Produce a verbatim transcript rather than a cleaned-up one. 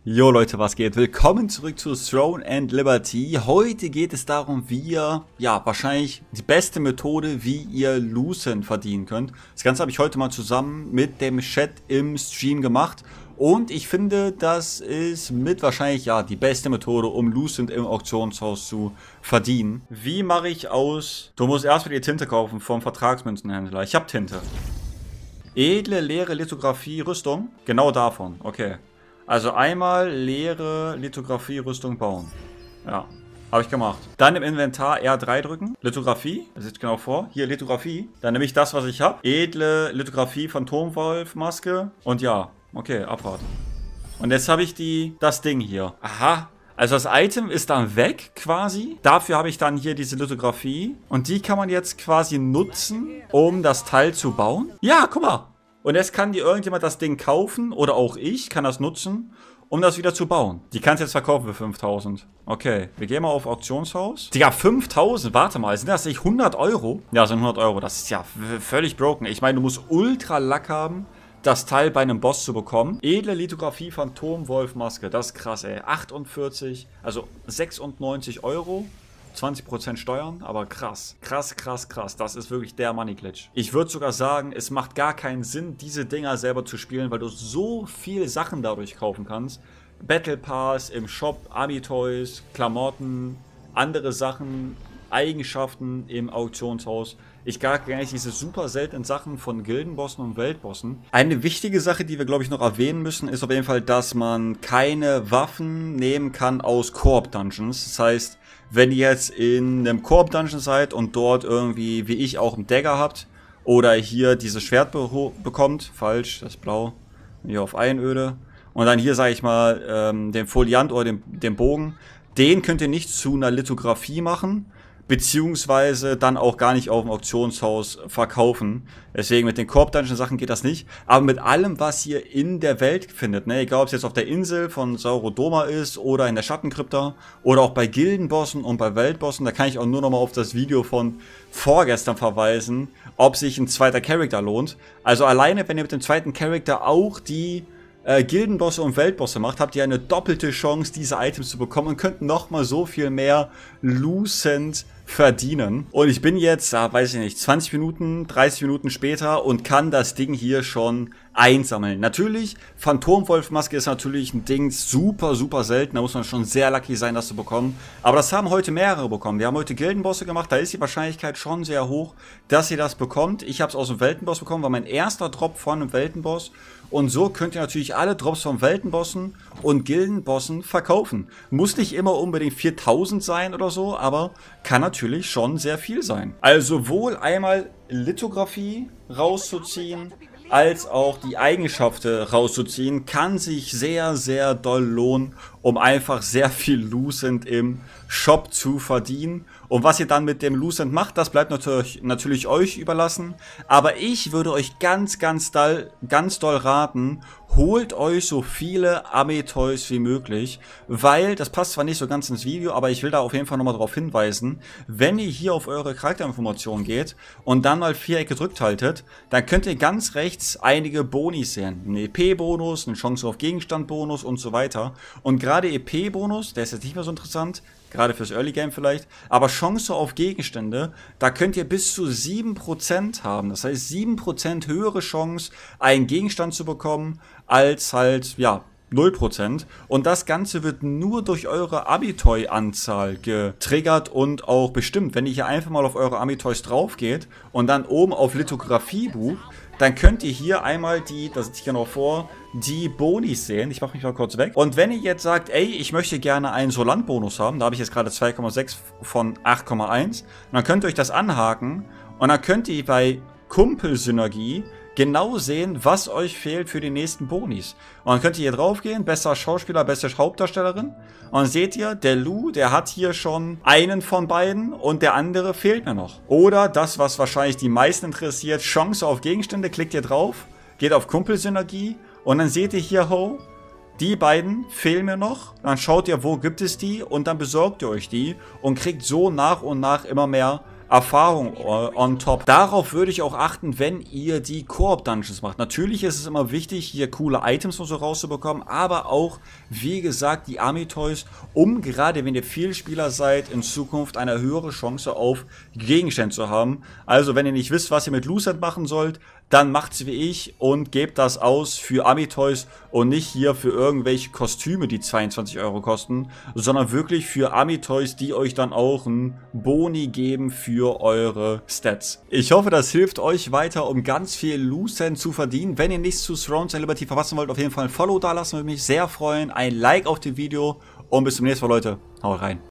Jo Leute, was geht? Willkommen zurück zu Throne and Liberty. Heute geht es darum, wie ihr, ja, wahrscheinlich die beste Methode, wie ihr Lucent verdienen könnt. Das Ganze habe ich heute mal zusammen mit dem Chat im Stream gemacht. Und ich finde, das ist mit wahrscheinlich, ja, die beste Methode, um Lucent im Auktionshaus zu verdienen. Wie mache ich aus... Du musst erstmal die Tinte kaufen vom Vertragsmünzenhändler. Ich habe Tinte. Edle, leere Lithografie, Rüstung. Genau davon, okay. Also einmal leere Lithografie-Rüstung bauen. Ja, habe ich gemacht. Dann im Inventar R drei drücken. Lithografie, das sieht genau vor. Hier Lithografie. Dann nehme ich das, was ich habe. Edle Lithografie, Phantomwolf-Maske. Und ja, okay, abwarten. Und jetzt habe ich die, das Ding hier. Aha. Also das Item ist dann weg quasi. Dafür habe ich dann hier diese Lithografie. Und die kann man jetzt quasi nutzen, um das Teil zu bauen. Ja, guck mal. Und jetzt kann dir irgendjemand das Ding kaufen, oder auch ich kann das nutzen, um das wieder zu bauen. Die kannst du jetzt verkaufen für fünftausend. Okay, wir gehen mal auf Auktionshaus. Digga, fünftausend, warte mal, sind das nicht hundert Euro? Ja, sind hundert Euro, das ist ja völlig broken. Ich meine, du musst ultra Lack haben, das Teil bei einem Boss zu bekommen. Edle Lithografie Phantomwolf-Maske, das ist krass, ey. achtundvierzig, also sechsundneunzig Euro. zwanzig Prozent Steuern, aber krass. Krass, krass, krass. Das ist wirklich der Money Glitch. Ich würde sogar sagen, es macht gar keinen Sinn, diese Dinger selber zu spielen, weil du so viele Sachen dadurch kaufen kannst. Battle Pass im Shop, Ami-Toys, Klamotten, andere Sachen, Eigenschaften im Auktionshaus. Ich gar nicht diese super seltenen Sachen von Gildenbossen und Weltbossen. Eine wichtige Sache, die wir, glaube ich, noch erwähnen müssen, ist auf jeden Fall, dass man keine Waffen nehmen kann aus Koop-Dungeons. Das heißt, wenn ihr jetzt in einem Koop-Dungeon seid und dort irgendwie, wie ich, auch einen Dagger habt oder hier dieses Schwert be bekommt, falsch, das ist blau, hier auf Einöde, und dann hier, sage ich mal, ähm, den Foliant oder den, den Bogen, den könnt ihr nicht zu einer Lithografie machen, beziehungsweise dann auch gar nicht auf dem Auktionshaus verkaufen. Deswegen mit den Koop-Dungeon-Sachen geht das nicht. Aber mit allem, was ihr in der Welt findet, ne, egal ob es jetzt auf der Insel von Saurodoma ist oder in der Schattenkrypta oder auch bei Gildenbossen und bei Weltbossen, da kann ich auch nur noch mal auf das Video von vorgestern verweisen, ob sich ein zweiter Charakter lohnt. Also alleine, wenn ihr mit dem zweiten Charakter auch die Äh, Gildenbosse und Weltbosse macht, habt ihr eine doppelte Chance, diese Items zu bekommen und könnt noch mal so viel mehr Lucent verdienen. Und ich bin jetzt, ah, weiß ich nicht, zwanzig Minuten, dreißig Minuten später und kann das Ding hier schon einsammeln. Natürlich, Phantomwolf-Maske ist natürlich ein Ding super, super selten. Da muss man schon sehr lucky sein, das zu bekommen. Aber das haben heute mehrere bekommen. Wir haben heute Gildenbosse gemacht. Da ist die Wahrscheinlichkeit schon sehr hoch, dass ihr das bekommt. Ich habe es aus dem Weltenboss bekommen, war mein erster Drop von einem Weltenboss. Und so könnt ihr natürlich alle Drops von Weltenbossen und Gildenbossen verkaufen. Muss nicht immer unbedingt viertausend sein oder so, aber kann natürlich schon sehr viel sein. Also wohl einmal Lithografie rauszuziehen, als auch die Eigenschaften rauszuziehen, kann sich sehr, sehr doll lohnen, um einfach sehr viel Lucent im Shop zu verdienen. Und was ihr dann mit dem Lucent macht, das bleibt natürlich, natürlich euch überlassen. Aber ich würde euch ganz, ganz doll, ganz doll raten, holt euch so viele Ami-Toys wie möglich, weil, das passt zwar nicht so ganz ins Video, aber ich will da auf jeden Fall nochmal darauf hinweisen, wenn ihr hier auf eure Charakterinformationen geht und dann mal Viereck gedrückt haltet, dann könnt ihr ganz rechts einige Bonis sehen. Ein E P-Bonus, eine Chance auf Gegenstand-Bonus und so weiter. Und gerade E P-Bonus, der ist jetzt nicht mehr so interessant, gerade fürs Early Game vielleicht, aber Chance auf Gegenstände, da könnt ihr bis zu sieben Prozent haben. Das heißt, sieben Prozent höhere Chance, einen Gegenstand zu bekommen, als halt, ja, null Prozent. Und das Ganze wird nur durch eure Ami-Toy-Anzahl getriggert und auch bestimmt. Wenn ihr hier einfach mal auf eure Ami-Toys drauf geht und dann oben auf Lithografie-Buch, dann könnt ihr hier einmal die, das sieht ich genau vor, die Bonis sehen. Ich mache mich mal kurz weg. Und wenn ihr jetzt sagt, ey, ich möchte gerne einen Solant-Bonus haben, da habe ich jetzt gerade zwei Komma sechs von acht Komma eins, dann könnt ihr euch das anhaken und dann könnt ihr bei Kumpelsynergie genau sehen, was euch fehlt für die nächsten Bonis. Und dann könnt ihr hier drauf gehen, bester Schauspieler, beste Hauptdarstellerin. Und dann seht ihr, der Lou, der hat hier schon einen von beiden und der andere fehlt mir noch. Oder das, was wahrscheinlich die meisten interessiert, Chance auf Gegenstände, klickt ihr drauf, geht auf Kumpelsynergie und dann seht ihr hier, ho, die beiden fehlen mir noch. Dann schaut ihr, wo gibt es die und dann besorgt ihr euch die und kriegt so nach und nach immer mehr Erfahrung on top. Darauf würde ich auch achten, wenn ihr die Koop-Dungeons macht. Natürlich ist es immer wichtig, hier coole Items und so rauszubekommen, aber auch, wie gesagt, die Ami-Toys, um gerade wenn ihr Vielspieler seid, in Zukunft eine höhere Chance auf Gegenstände zu haben. Also wenn ihr nicht wisst, was ihr mit Lucent machen sollt, dann macht's wie ich und gebt das aus für Ami-Toys und nicht hier für irgendwelche Kostüme, die zweiundzwanzig Euro kosten, sondern wirklich für Ami-Toys, die euch dann auch einen Boni geben für eure Stats. Ich hoffe, das hilft euch weiter, um ganz viel Lucent zu verdienen. Wenn ihr nichts zu Thrones and Liberty verpassen wollt, auf jeden Fall ein Follow da lassen, würde mich sehr freuen. Ein Like auf dem Video und bis zum nächsten Mal, Leute. Haut rein.